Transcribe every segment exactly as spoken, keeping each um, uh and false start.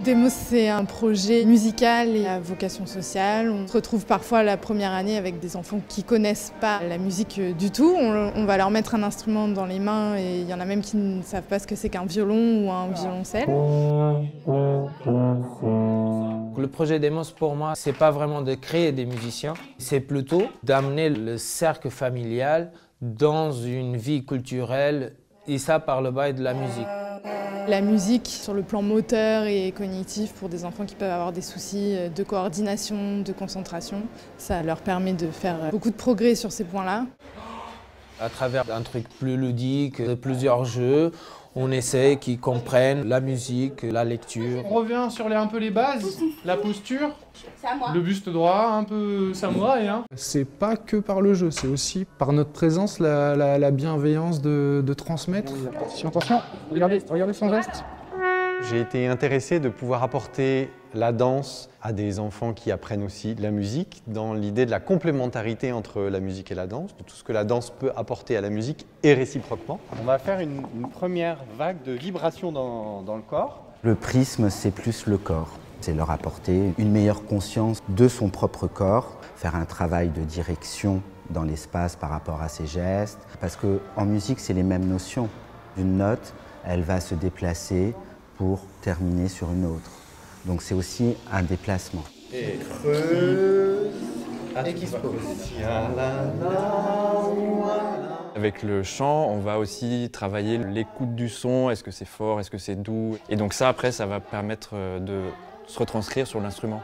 Demos, c'est un projet musical et à vocation sociale. On se retrouve parfois la première année avec des enfants qui ne connaissent pas la musique du tout. On, on va leur mettre un instrument dans les mains et il y en a même qui ne savent pas ce que c'est qu'un violon ou un violoncelle. Le projet Demos, pour moi, c'est pas vraiment de créer des musiciens, c'est plutôt d'amener le cercle familial dans une vie culturelle, et ça par le biais de la musique. La musique sur le plan moteur et cognitif pour des enfants qui peuvent avoir des soucis de coordination, de concentration, ça leur permet de faire beaucoup de progrès sur ces points-là. À travers un truc plus ludique, de plusieurs jeux, on essaie qu'ils comprennent la musique, la lecture. On revient sur les, un peu les bases, la posture, le buste droit, un peu samouraï. Hein. C'est pas que par le jeu, c'est aussi par notre présence, la, la, la bienveillance de, de transmettre. Attention, attention, regardez, regardez son geste. J'ai été intéressé de pouvoir apporter la danse à des enfants qui apprennent aussi la musique, dans l'idée de la complémentarité entre la musique et la danse, de tout ce que la danse peut apporter à la musique et réciproquement. On va faire une, une première vague de vibrations dans, dans le corps. Le prisme, c'est plus le corps. C'est leur apporter une meilleure conscience de son propre corps, faire un travail de direction dans l'espace par rapport à ses gestes. Parce qu'en musique, c'est les mêmes notions. Une note, elle va se déplacer pour terminer sur une autre. Donc c'est aussi un déplacement. Et creuse, et qui se pose. Avec le chant, on va aussi travailler l'écoute du son, est-ce que c'est fort, est-ce que c'est doux. Et donc ça, après, ça va permettre de se retranscrire sur l'instrument.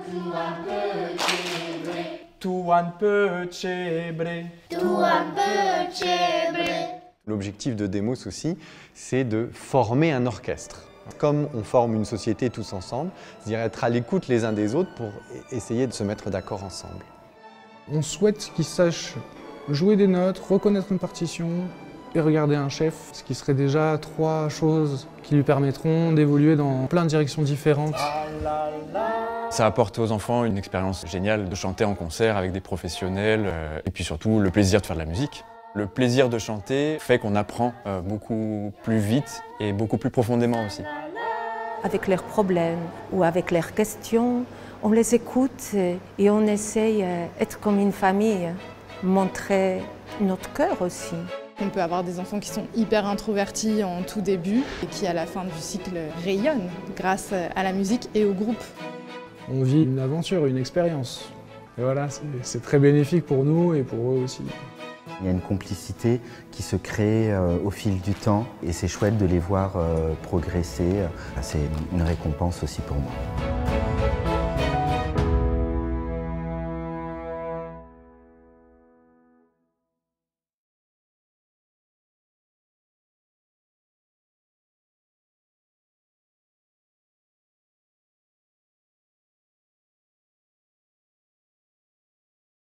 L'objectif de Demos aussi, c'est de former un orchestre. Comme on forme une société tous ensemble, c'est-à-dire être à l'écoute les uns des autres pour essayer de se mettre d'accord ensemble. On souhaite qu'ils sachent jouer des notes, reconnaître une partition et regarder un chef, ce qui serait déjà trois choses qui lui permettront d'évoluer dans plein de directions différentes. Ça apporte aux enfants une expérience géniale de chanter en concert avec des professionnels et puis surtout le plaisir de faire de la musique. Le plaisir de chanter fait qu'on apprend beaucoup plus vite et beaucoup plus profondément aussi. Avec leurs problèmes ou avec leurs questions, on les écoute et on essaye d'être comme une famille, montrer notre cœur aussi. On peut avoir des enfants qui sont hyper introvertis en tout début et qui à la fin du cycle rayonnent grâce à la musique et au groupe. On vit une aventure, une expérience. Et voilà, c'est très bénéfique pour nous et pour eux aussi. Il y a une complicité qui se crée euh, au fil du temps et c'est chouette de les voir euh, progresser. C'est une récompense aussi pour moi.